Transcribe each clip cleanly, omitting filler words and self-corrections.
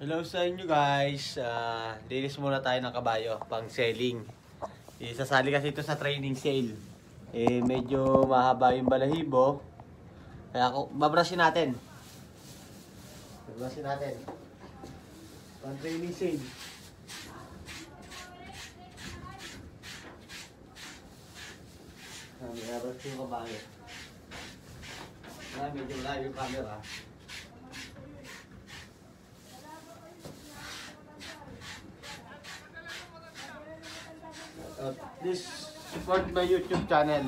Hello sa inyo guys. Linis muna tayo ng kabayo pang selling. Isasali kasi ito sa training sale. Medyo mahaba yung balahibo. Kaya babrasin natin. Babrasin natin. Pang training sale. Babrasin yung kabayo. Medyo malayo yung camera. Please support my YouTube channel.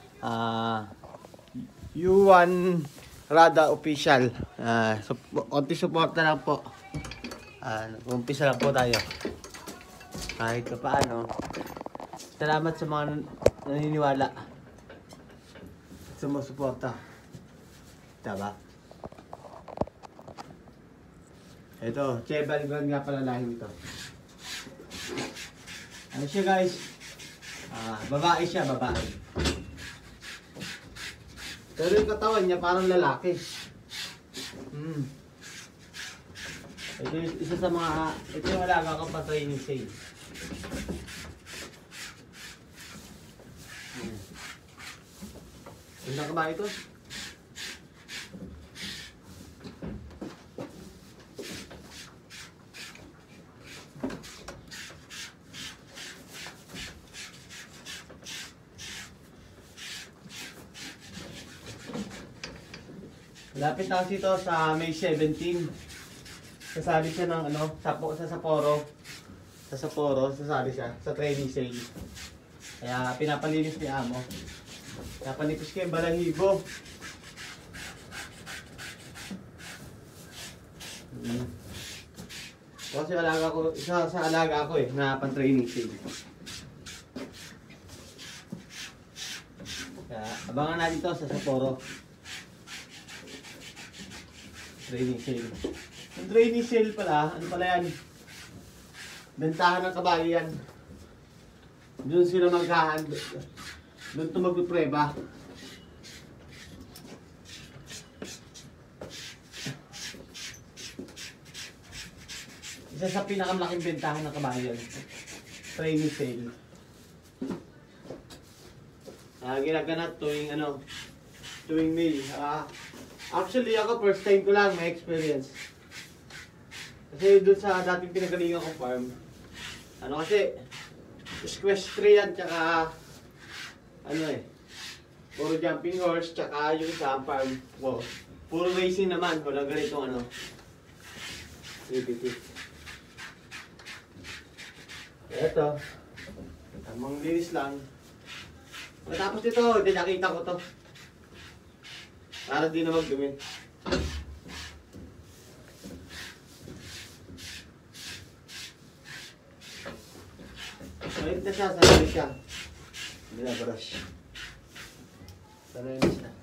U1 Rada Official. Konti suporta lang po. Umpisa lang po tayo. Kahit pa paano. Salamat sa mga naniniwala. Sumusuporta. Diba? Ito, Cheval Grand nga pala lahing ito. Ano siya guys? Babae siya, babae. Pero yung katawan niya parang lalaki. Ito yung isa sa mga, ito yung alaga ko pa training sale. Ganda ka ba ito? Lapit na kasi ito sa May 17. Sasali siya ng ano, sa Sapporo. Sa Sapporo, sasali siya sa training sale. Kaya pinapalinis ni Amo. Napanipis ko yung balahibo. Kasi alaga ko, isa sa alaga ko na pan training sale. Kaya abangan natin ito sa Sapporo. Training sale. Yung training sale pala, ano pala yan? Bentahan ng kabayo yan. Doon sila maghahan. Doon ito magpipreba. Isa sa pinakamalaking bentahan ng kabayo yan. Training sale. Ginaganap tuwing ano, tuwing May. Actually ako first time ko lang may experience. Kasi doon sa dating pinagalingan ko farm, ano kasi, equestrian tsaka, puro jumping horse tsaka yung sa farm, wow, puro racing naman, wala ganitong ano, repeat. Eto, tamang linis lang. Matapos dito, hindi nakita ko to. Para di na magdumi. Malit na siya, sanay siya. Hindi na brush. Sanay na siya.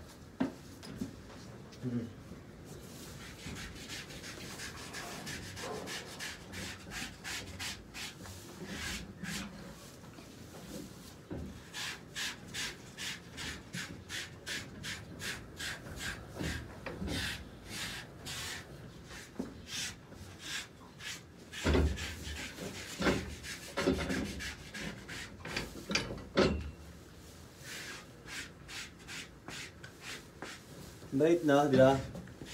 Bait na, di ba?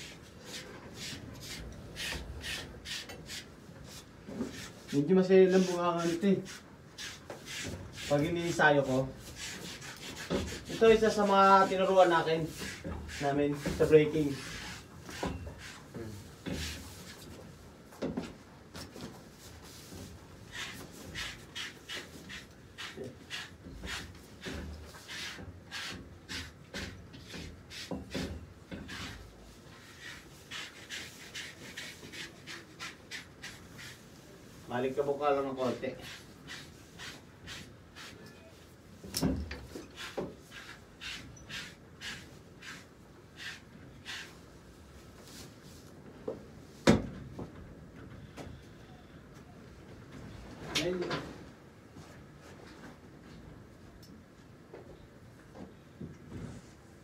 Medyo masaya lang bunga nito eh. Pag iniisayo ko. Ito isa sa mga tinuruan namin sa breaking. Balik ka buka lang ng konti.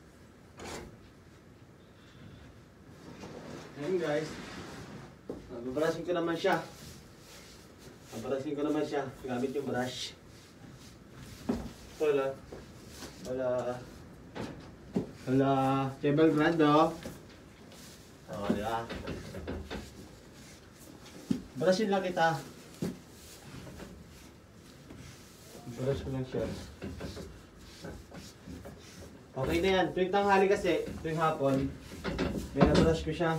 Ayan guys. Babrushin ko naman siya. Gamit yung brush. Wala. Table Grand, oh. Oh, di ba? Brushin lang kita. Brush ko lang siya. Okay na yan. Tuwing tanghali kasi, tuwing hapon, binabrush ko siya.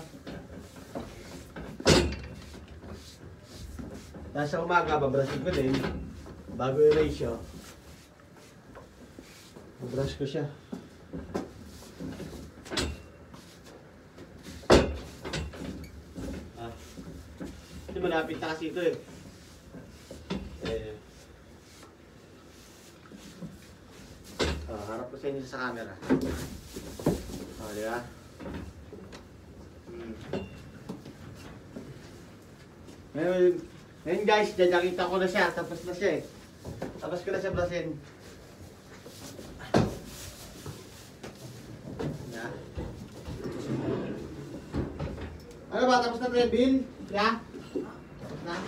Tapos sa umaga, babrushin ko din. Bago yung ratio. Babrush ko siya. Ito malapit na kasi ito eh. Harap ko sa inyo sa camera. Di ba? Ngayon guys, nakita ko na siya. Tapos na siya eh. Tapos ko na siya brusin. Ano ba? Tapos na treadmill? Yeah? Tapos na?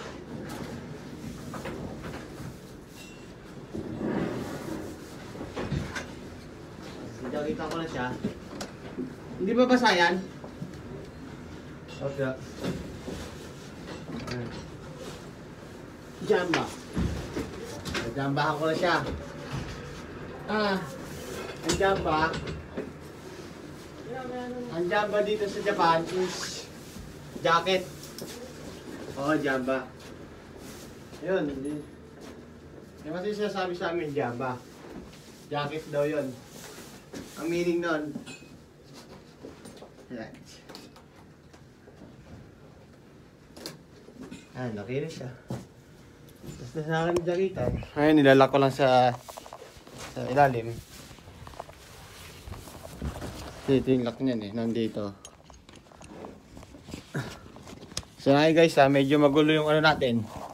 Nakita ko na siya. Hindi ba basa yan? Okay. Jamba. Jambahan ko na siya. Ang jamba dito sa Japan is jacket. Oo, jamba. Yun. Yung kasi sinasabi sa amin, jamba. Jacket daw yun. Ang meaning nun. Yan. Nakinis siya. Basta sa akin yung jacket. Ayun, nilalak ko lang sa ilalim. Ito yung lock niyan eh, nandito. So guys, medyo magulo yung ano natin.